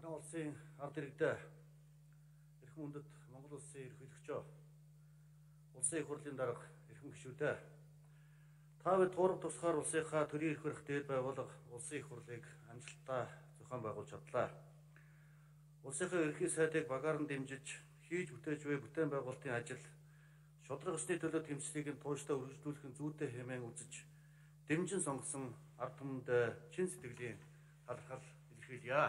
Манай улсын ард иргэдээ эрхэм үндэт Монгол улсын ерөнхийлөгчөө, улсын их хурлын дарга эрхэм гишүүдээ, та бид туурах тусгаар улсынхаа төрийн эрх барих дээд байгууллага улсын их хурлыг амжилттай зохион байгуулж чадлаа. Улсынхаа ерөнхий сайдыг багаар нь дэмжиж хийж бүтээж буй бүтээн байгуулалтын ажил шудраг ёсны төлөө тэмцлийг нь тууштай үргэлжлүүлэх зүйтэй хэмээн үзэж дэмжин сонгосон ард түмэнд чин сэтгэлийн талархал илэрхийлье.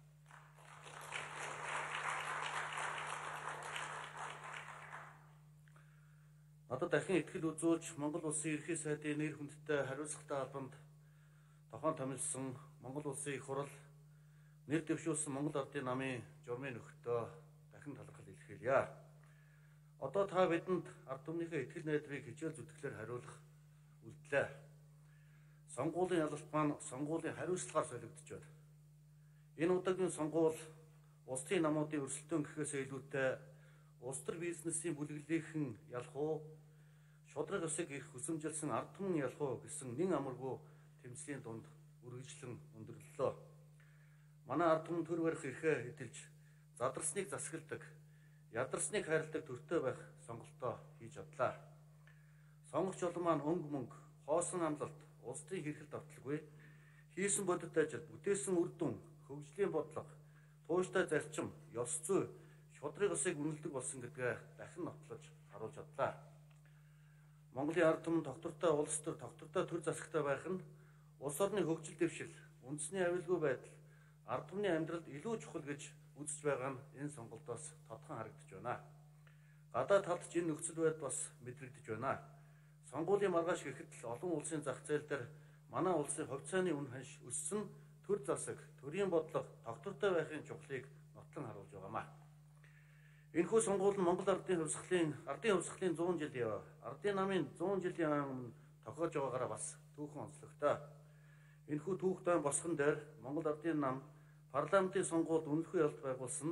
Надад дахин итгэл үзүүлж Монгол улсын ерөнхий сайдын нэр хүндтэй хариуцлагатай албанд тохон томилсон Монгол улсын их хурал нэр дэвшүүлсэн Монгол Ардын намын журмын нөхөдөө дахин талархал илэрхийлье. Одоо та бидэнд ард түмнийхээ итгэл найдрыг хичээл зүтгэлээр хариулах үлдлээ. Сонгуулийн ялалт маань сонгуулийн хариуцлагаар солигдож байна. Энэ удаагийн сонгуул улсын намуудын өрсөлдөөн гэхээс илүүтэй улс төр бизнесийн бүлэглэлийнхэн ялах уу, шудраг ёсыг ирэх хүсэмжилсэн ард түмэн ялах уу гэсэн нэн амаргүй тэмцлийн дунд үргэлжлэн өндөрлөлөө. Манай ард түмэн төр барих эрхээ эдэлж, задарсныг засагладаг, ядарсныг хайрладаг төртөө байх сонголтоо хийж чадлаа. Сонгогч олон маань өнгө мөнгө, хоосон амлалт, улс төрийн хэрхэлд авталгүй, хийсэн бодит ажил, бүтээсэн үр дүн, хөгжлийн бодлого, тууштай зарчим, ёс зүй, шудраг ёсыг үнэлдэг болсон гэдгээ дахин нотлож харуулж чадлаа. Монголын ард түмэн доктортой улс төр, доктортой төр засагтай байх нь улс орны хөгжил дэвшил, үндэсний аюулгүй байдал, ард түмний амьдралд илүү чухал гэж үзэж байгаа нь энэ сонголтоос тодхон харагдаж байна. Гадаад талд ч энэ нөхцөл байдал бас мэдрэгдэж байна. Сонгуулийн маргааш гэхэд л олон улсын зах зээл дээр манай улсын хувь цааны үн ханш өссөн төр засаг, төрийн бодлого, доктортой байхын чухлыг нотлон харуулж байгаамаа. Энэхүү сонгуул нь Монгол ардын хувьсгалын 100 жил яв. Ардын намын 100 жилийн өмнө тохиож байгаагаараа бас түүхэн онцлогтой. Энэхүү түүхтэй босгон дээр Монгол ардын нам парламентын сонгуульд үнэлэхгүй ялалт байгуулсан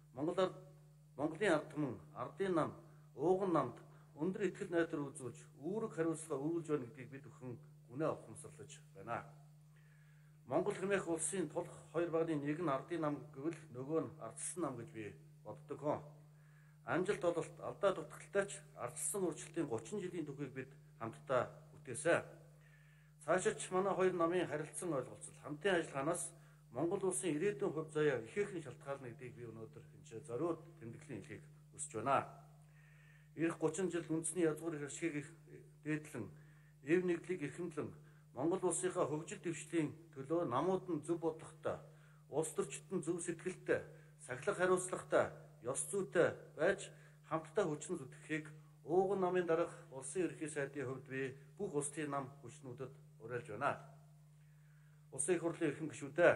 Монголын ард түмэн, ардын нам, ууган намд өндөр итгэл найдар үзүүлж, үүрэг хариуцлага өгүүлж байна гэдгийг бид бүхэн гүнээ ухамсарлаж байна. Монгол хэмээх улсын тулах хоёр багийн нэг нь ардын нам гэвэл нөгөө нь ардчилсан нам гэж би боддог хөө. Амжилт ололт, алдаа дутагталтайч ардчилсан өөрчлөлтийн 30 жилийн түүхийг бид хамтдаа бүтээсэн. Цаашаач манай хоёр намын харилцан ойлголцол, хамтын ажиллагаанаас Монгол улсын ирээдүйн хувь заяа ихээхэн шалтгаална гэдгийг би өнөөдөр энэ зориуд тэмдэглэн хэлхийг хүсэж байна. Ирэх 30 жил үндэсний язгуур хэршгийг дээдлэн, эв нэгдлийг эрхэмлэн, Монгол улсынхаа хөгжил дэвшлийн төлөө намууд нь зөв бодлоготой, улс төрчтөн зөв сэтгэлтэй, сахилга хариуцлагатай, ёс зүйтэй байж хамтдаа хүчин зүтгэхийг ууган намын дарга улсын ерөнхий сайдын хувьд би бүх улс төрийн нам хүчнүүдэд уриалж байна. Улсын их хурлын эрхэм гишүүдээ,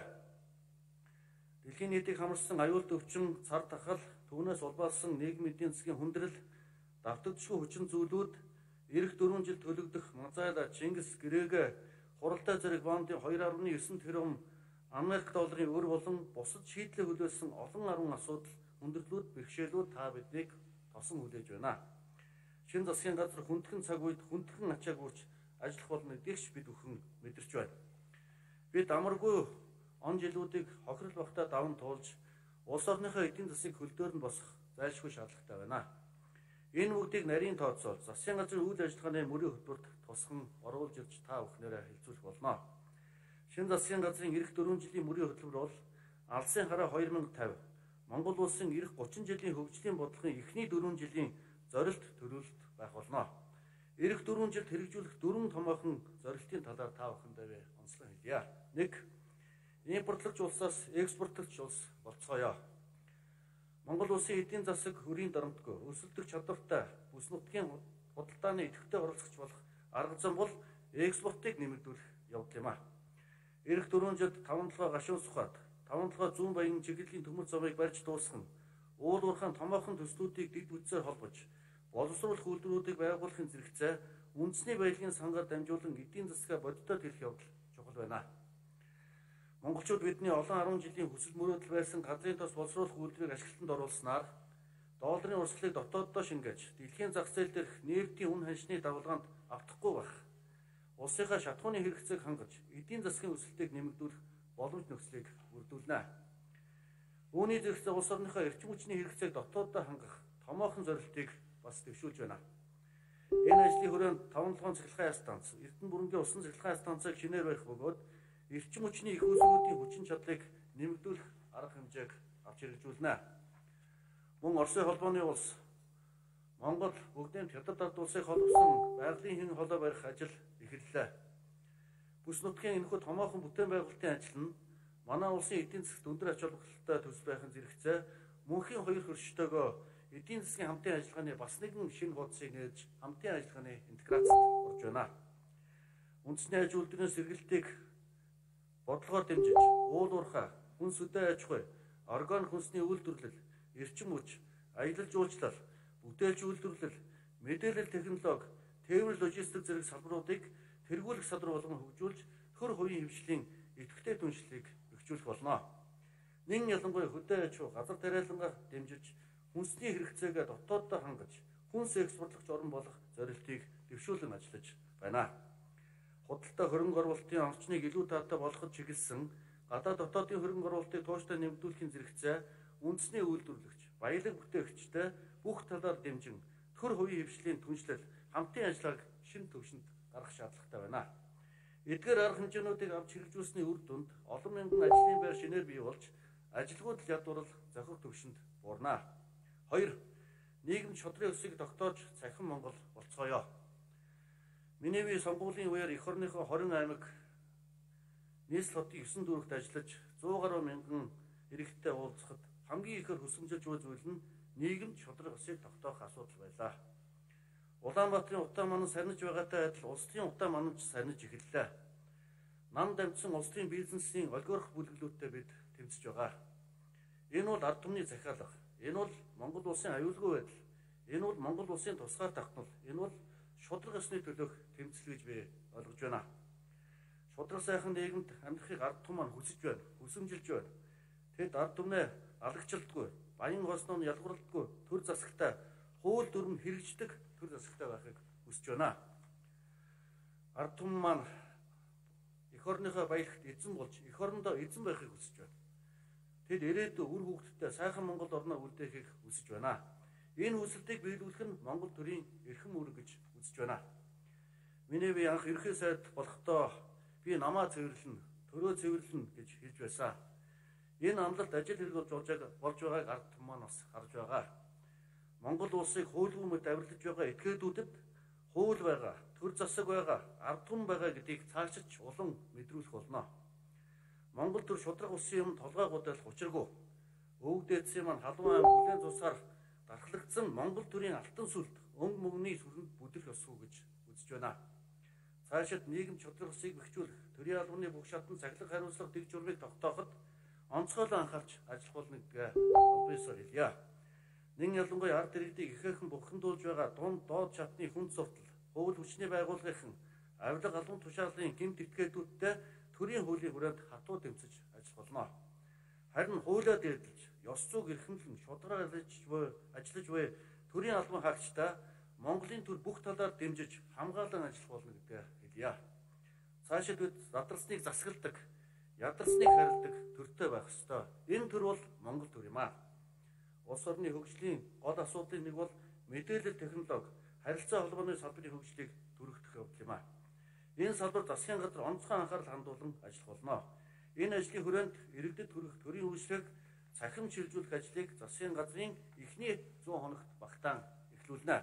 дэлхийн нийтийг хамарсан аюулт өвчин, цар тахал, түүнээс улбаалсан нийгмийн эдийн засгийн хүндрэл, давтагдшгүй хүчин зүйлүүд, ирэх 4 жил төлөгдөх Мазайла, Чингис, Грээгэ, хуралдай зэрэг бондын 2.9 тэрбум Америк долларын өр болон бусад шийдлээ хүлээсэн олон арван асуудал, хүндрэлүүд, бэрхшээлүүд та биднийг тосон хүлээж байна. Шинэ засгийн газар хүндхэн цаг үед хүндхэн ачааг үрж ажиллах болно гэдгийгч бид бүхэн мэдэрч байна. Бид амаргүй он жилүүдийг хохирол багтаа даван туулж, улс орныхоо эдийн засгийг хөлдөөр нь босгох зайлшгүй шаардлагатай байна. Энэ бүгдийг нарийн тооцоол, засгийн газрын үйл ажиллагааны мөрийн хөтөлбөрт тусган оруулж ирж та бүхнээрээ хэлцүүлэх болно. Шинэ засгийн газрын ирэх 4 жилийн мөрийн хөтөлбөр бол Алсын хараа 2050, Монгол улсын ирэх 30 жилийн хөгжлийн бодлогын эхний 4 жилийн зорилт төлөвлөлт байх болно. Ирэх 4 жилд хэрэгжүүлэх 4 томоохон зорилтын талаар та бүхэндээ би онцлог хэлье. 1. Импортлогч улсаас экспортлогч улс болцгоё. Монгол улсын эдийн засаг хөрийн дарамтгүй, өсөлтөх чадвартай, бүс нутгийн худалдааны идэвхтэй оролцогч болох арга зам бол экспортыг нэмэгдүүлэх явдал юм а. Ирэх 4 жилд 5-7 гашуун сухад, 5-7 зүүн баян чиглэлийн төмөр замыг барьж дуусгах нь, уул уурхайн томоохон төслүүдийг дэд бүтцээр холбож, боловсруулах үйлдвэрүүдийг байгуулахын зэрэгцээ үндэсний баялагын сангаар дамжуулан эдийн засгаа бодиттой хэлэх явдал чухал байна. Монголчууд бидний олон 10 жилийн хүсэл мөрөөдөл байсан газрын тос боловсруулах үйлдвэрийг ашиглалтанд оруулснаар долларын урсгалыг дотооддоо шингээж, дэлхийн зах зээл дээрх нефтийн үн ханшны давалгаанд автахгүй байх, улсынхаа шатхууны хэрэгцээг хангаж, эдийн засгийн өсөлтийг нэмэгдүүлэх боломж нөхцөлийг бүрдүүлнэ. Үүний зэрэгцээ улс орныхоо эрчим хүчний хэрэгцээг дотооддоо хангах томоохон зорилтыг бас дэвшүүлж байна. Энэ ажлын хүрээнд 5-7 цахилгаан станц, Эрдэнэ бүрэнгийн усан цахилгаан станцыг шинээр барих бөгөөд эрчим хүчний их үүсвэрүүдийн хүчин чадлыг нэмэгдүүлэх арга хэмжээг авч хэрэгжүүлнэ. Мөн Оросын холбооны улс Монгол бүгдийн хятад ард улсыг холбосон байгалийн хэн холоо барих ажил эхэллээ. Бүс нутгийн энэхүү томоохон бүтээн байгуулалтын ажил нь манай улсын эдийн засгт өндөр ач холбогдолтой төс байхын зэрэгцээ мөнхийн хоёр хөрштөөгөө эдийн засгийн хамтын ажиллагааны бас нэгэн шинэ хуудсыг нээж хамтын ажиллагааны интеграцид орж байна. Үндэсний аж үйлдвэрийн сэргэлтийг бодлогоор дэмжиж, уул уурхай, хүнс үдэ аж ахуй, орган хүнсний үйлдвэрлэл, эрчим хүч, аялал жуулчлал, бүтээлч үйлдвэрлэл, мэдээлэл технологи, тээвэр логистик зэрэг салбаруудыг тэргүүлэх салбар болгон хөгжүүлж, төр хувийн хэмжлийн идэвхтэй түншлэлийг бэхжүүлэх болно. Нэн ялангуяа хөдөө аж ахуй, газар тариалангаа дэмжиж, хүнсний хэрэгцээгээ дотооддоо хангаж, хүнс экспортлогч орн болох зорилтыг дэвшүүлэн ажиллаж байна. Худалдаа хөрөнгө оруулалтын орчныг илүү таатай болгоход чиглэсэн гадаад дотоодын хөрөнгө оруулалтыг тууштай нэмэгдүүлэхийн зэрэгцээ үндэсний үйлдвэрлэгч, баялаг бүтээгчтэй бүх талаар дэмжин төр хувийн хэмжлийн түншлэл хамтын ажиллагааг шинэ түвшинд гаргах шаардлагатай байна. Эдгээр арга хэмжээнүүдийг авч хэрэгжүүлсэний үр дүнд олон мянган ажлын байр шинээр бий болж ажилгүйд ядуурл зохих түвшинд буурна. 2. Нийгэмд шудрын өсийг тогтоож цахим Монгол болцгоё. Миневи сонгуулийн үеэр эх орныхоо 20 аймаг нийслэл хотын 9 дүүрэгт ажиллаж 100 гаруй мянган иргэдтэй уулзахад хамгийн ихээр хүсэмжилж буй зүйл нь нийгэмд шудрын өсийг тогтоох асуудал байлаа. Улаанбаатарын утаа манан сарниж байгаатай адил улс төрийн утаа мананч сарниж эхэллээ. Нам дамжсан улс төрийн бизнесийн олигарх бүлэглүүдтэй бид тэмцэж байгаа. Энэ бол ард түмний захиалга. Энэ бол Монгол улсын аюулгүй байдал. Энэ бол Монгол улсын тусгаар тогтнол. Энэ бол шудраг ёсны төлөөх тэмцэл гэж би ойлгож байна. Шудраг сайхан нийгэмд амьдрахыг ард түмэн маань хүсэж байна, хүсэмжилж байна. Тэд ард түмнээ алагчилдаггүй, баян хосноо нь ялгуурлдаггүй, төр засагтай, хууль дүрм хэрэгждэг төр засагтай байхыг хүсэж байна. Ард түмэн маань эх орныхоо баялагт эзэн болж, эх орондоо эзэн байхыг хүсэж байна. Тэд ирээдүйн үр хөвгтдээ сайхан Монгол орноо үлдээхийг хүсэж байна. Энэ хүсэлтийг биелүүлэх нь Монгол төрийн эрхэм үүрэг гэж үзэж байна. Миний анх ерхий сайд болохдоо би намаа цэвэрлэн, төрөө цэвэрлэн гэж хэлж байсан. Энэ амлалт ажил хэрэг болж байгааг ард түмэн маань бас харж байгаа. Монгол улсыг хуулгүй мэт авирлаж байгаа этгээдүүдэд хууль байгаа, төр засаг байгаа, ард түмэн байгаа гэдгийг цаашиж улам мэдрүүлэх болно. Монгол төр шудраг улсын юм толгой гудайлах учиргүй. Өвөг дээдсийн маань халуун аймаг бүлээн цусаар дархлагдсан Монгол төрийн алтан сүлд өнгө мөнгөний сүлэнд бүдэх ёсгүй гэж үзэж байна. Цаашид нийгэм шудраг усыг бэхжүүлэх, төрийн албаны бүх шатнд цахилгаан хариуцлага дэг журмыг тогтооход онцгойлон анхаарч ажиллах болно гэдгээ объясаар хэлье. Нэн ялангуяа ард иргэдийг ихээхэн бухимдуулж байгаа дунд доод шатны хүн суртал, хууль хүчний байгууллагын авилга албан тушаалын гэмт этгээдүүдтэй төрийн хуулийн хүрээнд хатуу тэмцэж ажиллах болно. Харин хуулиа дээдлж, ёс зүйг эрхэмлэн шударгаар ажиллаж буй төрийн албан хаагчдаа Монголын төр бүх талаар дэмжиж хамгаалан ажиллах болно гэдгээ хэлье. Цаашид бид задарсныг засагладаг, ядарсныг харилдаг төртэй байх ёстой. Энэ төр бол Монгол төр юм аа. Улс орны хөгжлийн гол асуудлын нэг бол мэдээлэл технологи, харилцаа холбооны салбарын хөгжлийг түргэх явдал юм аа. Энэ салбар засгийн газар онцгой анхаарал хандуулан ажиллах болно. Энэ ажлын хүрээнд иргэдэд хүрэх төрийн үйлчлэгийг цахим шилжүүлэх ажлыг засгийн газрын эхний 100 хоногт багтаан эхлүүлнэ.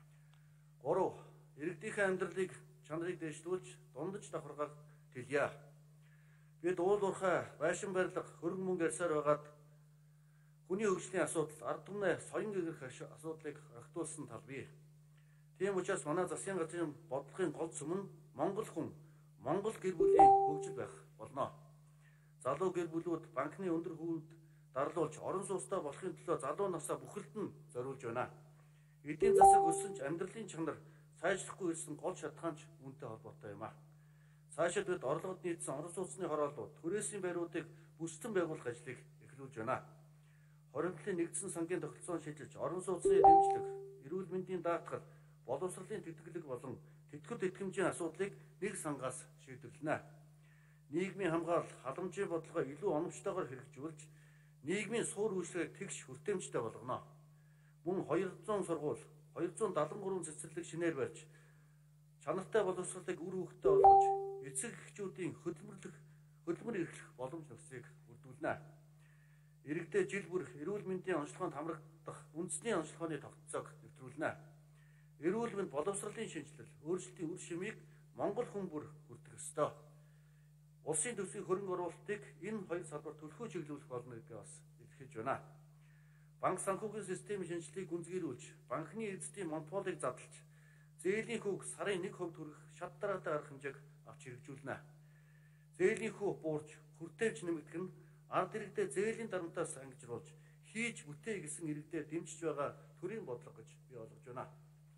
3. Иргэдийнхээ амьдралыг чанарыг дэвшлүүлж дундаж давхаргааг тэлье. Бид уул уурхай, байшин барилга, хөрөнгө мөнгө ярьсаар байгаад хүний хөгжлийн асуудал, ард түмний соён гэгэрх асуудлыг огтуулсан тал бий. Тийм учраас манай засгийн газрын бодлогын гол сүм нь Монгол хүн, Монгол гэр бүлийн хөгжил байх болно. Залуу гэр бүлүүд банкны өндөр хөвөнд дарлуулж орон сууцтай болохын төлөө залуу насаа бүхэлд нь зориулж байна. Эдийн засаг өссөн ч амьдралын чанар сайжрахгүй ирсэн гол шалтгаанч үүнтэй холбоотой юм а. Цаашид бид орлогод нийцсэн орон сууцны хорооллууд, түрээсийн байруудыг бүсдэн байгуулах ажлыг эхлүүлж байна. Хоригдлын нэгдсэн сангийн тогтолцоон шийдэлж, орон сууцны дэмжлэг, эрүүл мэндийн даатгал, боловсролын тэтгэлэг болон тэтгэл тэтгэмжийн асуудлыг нэг сангаас шийдвэрлэнэ. Нийгмийн хамгаалал, халамжийн бодлогоо илүү оновчтойгоор хэрэгжүүлж, нийгмийн суур үйлчлэгийг тэгш хүртээмжтэй болгоно. Мөн 200 сургууль, 273 цэцэрлэг шинээр барьж, чанартай боловсролыг үр хөвгтөө олгож, эцэг эхчүүдийн хөдөлмөр эрхлэх боломж нөхцөлийг бүрдүүлнэ. Иргэдээ жил бүр эрүүл мэндийн онцлогоонд хамрагдах үндэсний онцлогооны тогтцоог нэвтрүүлнэ. Эрүүл мэнд боловсролын шинжилэл, өөрчлөлтийн үр шимийг Монгол хүн бүр хүртэх ёстой. Улсын төсвийн хөрөнгө оруулалтыг энэ хоёр салбарт төлхөө чиглүүлэх болно гэдгээ бас илэрхийлж байна. Банк санхүүгийн системийн шинжилгээг гүнзгийрүүлж, банкны эзэдийн монополийг задлж, зээлийн хүүг сарын 1% хүрэх шат дараатай арга хэмжээг авч хэрэгжүүлнэ. Зээлийн хүү буурч, хүртээмж нэмэгдэх нь ард иргэдэд зээлийн дарамтаас ангижруулж, хийж бүтээ гэсэн иргэдэд дэмжиж байгаа төрийн бодлого гэж би ойлгож байна.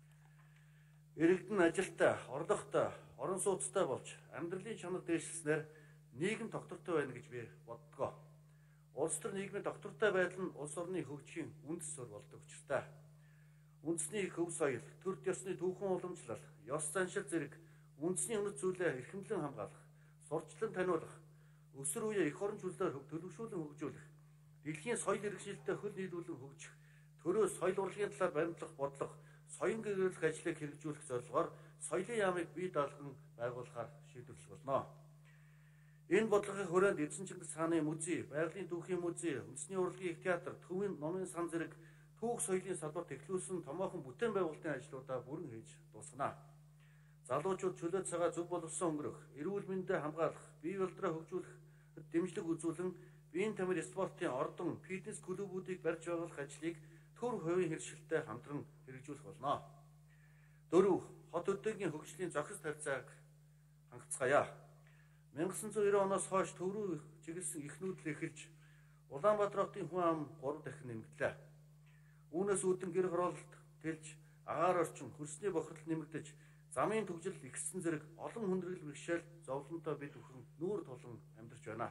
Иргэд нь ажилтай, орлоготой, орон сууцтай болж амьдралын чанар дээшлснээр нийгэм тогтвортой байна гэж би боддгоо. Улс төр нийгмийн тогтвортой байдал нь улс орны хөгжихийн үндэс суурь болдог учиртай. Үндэсний хөв соёл, төр ёсны түүхэн уламжлал, ёс заншил зэрэг үндэсний үнэт зүйлээ эрхэмлэн хамгаалах, сурчлан таниулах, өсөр үеэ эх орон чөлөөр төлөвшүүлэн хөгжүүлэх, дэлхийн соёл иргэншилтэд хөл нийлүүлэн хөгжих, төрөө соёл урлагийн талаар баримтлах бодлого, соён гэрүүлэх ажлыг хэрэгжүүлэх зорилгоор соёлын яамыг бий даалган байгуулахаар шийдвэрлэх болно. Энэ бодлогын хүрээнд Эзэн Чингис хааны музей, байгалийн түүхийн музей, үндэсний урлагийн их театр, төвийн номын сан зэрэг түүх соёлын салбарт эхлүүлсэн томоохон бүтээн байгуулалтын ажлуудаа бүрэн хийж дуусгана. Залуучууд чөлөө цагаа зөв боловсон өнгөрөх, эрүүл мэндэд хамгаалах, бие болдроо хөгжүүлэх, дэмжлэг үзүүлэн, биеийн тамир спортын ордон, фитнес клубүүдийг барьж байгуулах ажлыг төр хувийн хэрэгжилтэд хамтран хэрэгжүүлэх болно. 4. Хот өдөөгийн хөгжлийн зохис тавьцааг хангацгаая. 1990 оноос хойш төв рүү чиглэсэн их нүүдэл эхэлж, Улаанбаатар хотын хүн ам 3 дахин нэмэгдлээ. Үүнээс үүдэн гэр хороололт тэлж, агаар орчин, хөрсний бохирдол нэмэгдэж, замын төгжил ихссэн зэрэг олон хүндрэл бэрхшээл зовлонтой бид бүхэн нүүр тулан амьдарч байна.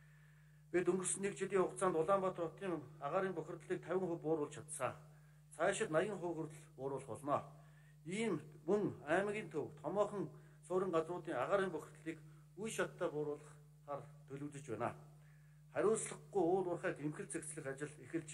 Бид өнгөрсөн 1 жилийн хугацаанд Улаанбаатар хотын агаарын бохирдлыг 50% бууруулж чадсан. Цаашид 80% хүртэл бууруулах болно. Ийм мөн аймгийн төв, томоохон суурин газруудын агаарын бохирдлыг үе шаттай бууруулахаар төлөвлөж байна. Хариуцлагагүй уул уурхайг эмхэл зэгцлэх ажил эхэлж,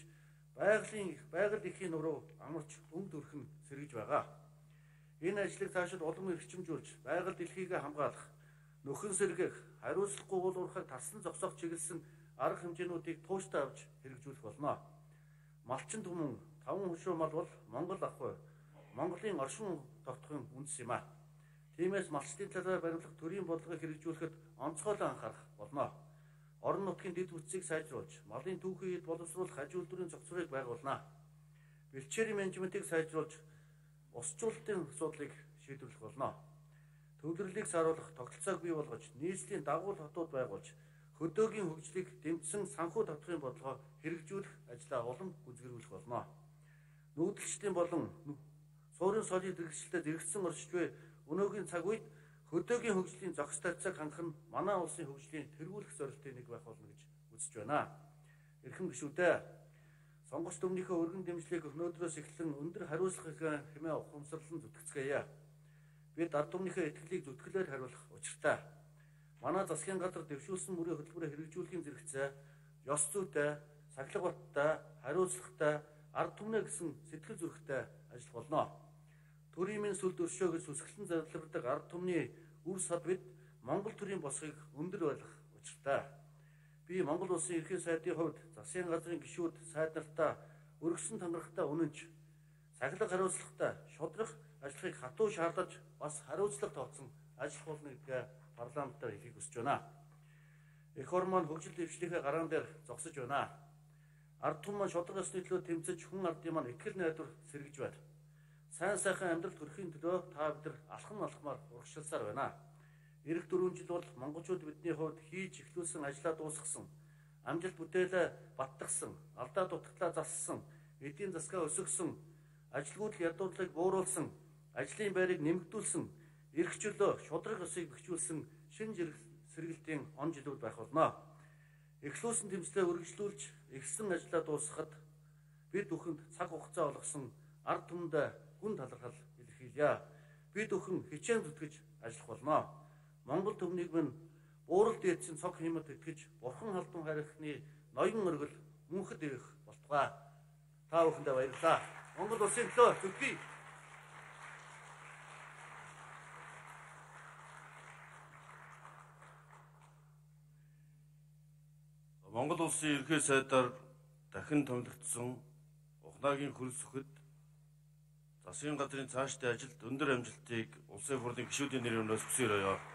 байгаль эхийн нуруу амарч өмд өрхөн сэргэж байгаа. Энэ ажлыг цаашид улам эрчимжүүлж, байгаль дэлхийгээ хамгаалах, нөхөн сэргээх, хариуцлагагүй уул уурхайг тарсан зогсоох чиглэсэн арга хэмжээнүүдийг тууштай авч хэрэгжүүлэх болно. Малчин түмэн 5 хушуу мал бол Монгол ахгүй, Монголын оршин тогтохын үндэс юм а. Тиймээс малчдын талаар баримлах төрийн бодлогыг хэрэгжүүлэхэд онцгойлон анхаарах болно. Орон нутгийн дэд бүтцийг сайжруулж, малын түүхийг боловсруулах аж үйлдвэрийн цогцрыг байгуулна. Бэлчээрийн менежментийг сайжруулж, усчлалтын асуудлыг шийдвэрлэх болно. Төвлөрлийг сааруулах тогтолцоог бий болгож, нийслэлийн дагуул хотууд байгуулж, хөдөөгийн хөгжлийг дэмжсэн санхүү татварын бодлогоо хэрэгжүүлэх ажлаа улам гүйцэтгүүлэх болно. Нүүдэлчдийн болон суурин соёлын хэрэгжилтэд эргэцсэн оршиж буй өнөөгийн цаг үед хөдөөгийн хөгжлийн зохис тавьцааг хангах нь манай улсын хөгжлийн тэргүүлэх зорилтын нэг байх болно гэж үзэж байна. Эрхэм гишүүдээ, сонгогч дүмнийхээ өргөн дэмжлэг өнөөдрөөс эхлэн өндөр хариуцлага хэмээн ухамсарлан зүтгэцгээе. Бид ард түмнийхээ итгэлийг зүтгэлээр хариулах учиртай. Манай засгийн газар дэвшүүлсэн мөрийн хөтөлбөрөөр хэрэгжүүлэхийн зэрэгцээ ёс зүйтэй, сахилга баттай, хариуцлагатай, ард түмнээ гэсэн сэтгэл зүрэхтэй ажиллах болно. Төрийн минь сүлд өршөө гэж сүсгэлэн зарилбардаг ард түмний үр сад бид Монгол төрийн босхийг өндөр байлгах учиртай. Би Монгол улсын ерхий сайдын хувьд засгийн газрын гишүүд сайд нартаа өргөсөн танархтай үнэнч, сахилга хариуцлагатай, шудрах ажлыг хатуу шаардаж бас хариуцлага тооцсон ажиллах болно гэдгээ парламентаар хэлхийг хүсэж байна. Эх орн маань хөгжил дэвшлийнхээ гараан дээр зогсож байна. Ард түмэн маань шудраг ёсны төлөө тэмцэж хүн ардын маань итгэл найдвар сэргэж байна. Сайн сайхан амьдралд хүрэхийн төлөө та бид нар алхмаар урагшилсаар байна. Ирэх 4 жил бол монголчууд бидний хувьд хийж эхлүүлсэн ажлаа дуусгасан, амжилт бүтээлээ баттгсан, алдаа дутагдлаа зассан, эдийн засгаа өсгсөн, ажилгүйдэл ядуурлыг бууруулсан, ажлын байрыг нэмэгдүүлсэн, эрх чөлөө шудраг ёсыг бэхжүүлсэн шинэ сэргэлтийн он жилүүд байх болно. Эхлүүлсэн тэмцлээ үргэлжлүүлж, эхэлсэн ажлаа дуусгахад бид бүхэнд цаг хугацаа олгосон ард түмэндээ хүн талархал илэрхийлье. Бид бүхэн хичээн зүтгэж ажиллах болно. Монгол төмнийг минь буурал дээдсэн цог хэмэд итгэж, бурхан халдун харихны ноён өргөл мөнхөд ирэх болтугай. Та бүхэндээ баярлалаа. Монгол улсын төлөө зүтгэе. Монгол улсын ерөнхий сайдаар дахин томилогдсон Ухнаагийн хөрс өхөд засгийн газрын цаашдын ажилд өндөр амжилтыг улсын хурлын гишүүдийн нэрээр хүсье.